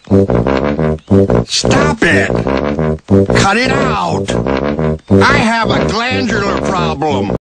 Stop it! Cut it out! I have a glandular problem.